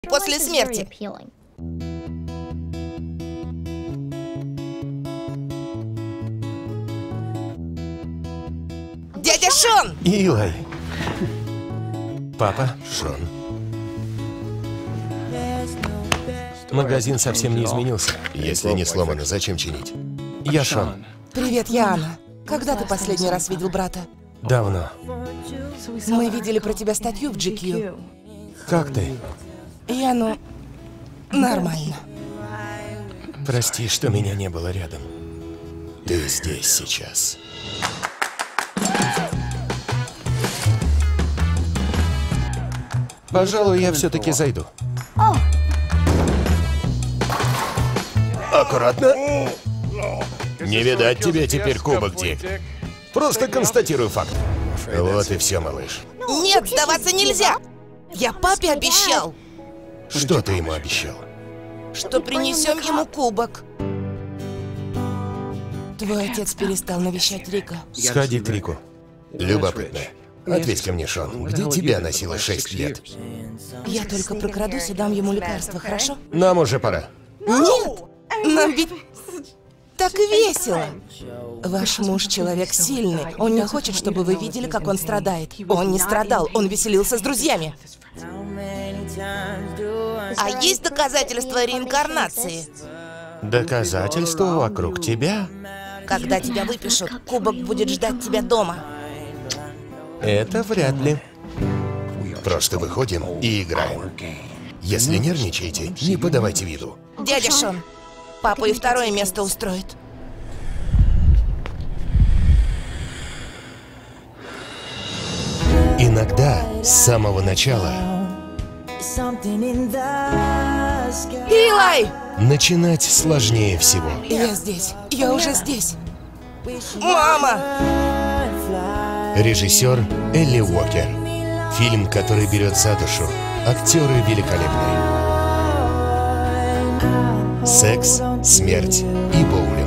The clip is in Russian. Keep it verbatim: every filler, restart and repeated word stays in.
после смерти. Дядя Шон! Илай. Папа. Шон. Магазин совсем не изменился. Если не сломано, зачем чинить? Я Шон. Привет, я Анна. Когда ты последний раз видел брата? Давно. Мы видели про тебя статью в джи кью. Как ты? Я, ну, нормально. Прости, что меня не было рядом. Ты здесь сейчас. Пожалуй, я все-таки зайду. Аккуратно. Не видать тебе теперь кубок, Дик. Просто констатирую факт. Вот и все, малыш. Нет, сдаваться нельзя! Я папе обещал, Что ты ему обещал? что принесем ему кубок. Твой отец перестал навещать Рика. Сходи к Рику. Любопытно. Ответь-ка мне, Шон, где тебя носило шесть лет? Я только прокрадусь и дам ему лекарство, хорошо? Нам уже пора. Нет! Нам ведь так весело! Ваш муж человек сильный. Он не хочет, чтобы вы видели, как он страдает. Он не страдал, он веселился с друзьями. А есть доказательства реинкарнации? Доказательства вокруг тебя? Когда тебя выпишут, кубок будет ждать тебя дома. Это вряд ли. Просто выходим и играем. Если нервничаете, не подавайте виду. Дядя Шон, папу и второе место устроит. Иногда с самого начала Илай! начинать сложнее всего. Я здесь. Я уже здесь. Мама! Режиссер Элли Уокер. Фильм, который берет за душу. Актеры великолепные. Секс, смерть и боулинг.